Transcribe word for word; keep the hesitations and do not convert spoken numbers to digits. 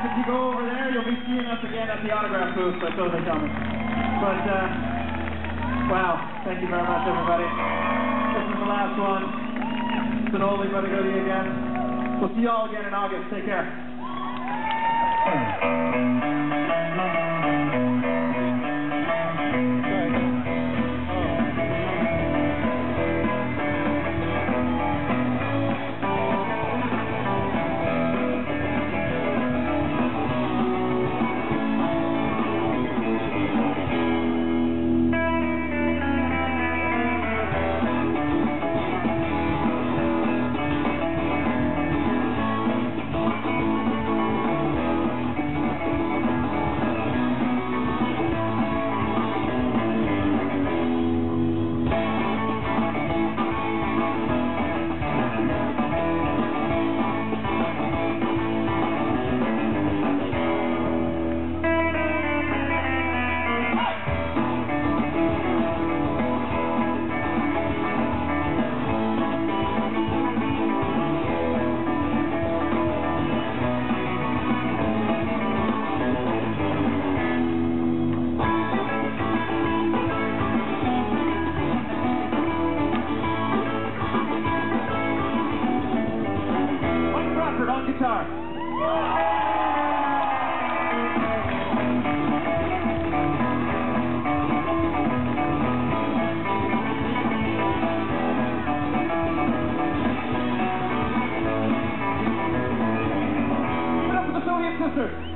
course, if you go over there, you'll be seeing us again at the autograph booth, so so they tell me. But, uh, wow, thank you very much, everybody. This is the last one. It's an oldie but a goodie again. We'll see you all again in August. Take care. On guitar. Put up for the Soviet Sisters.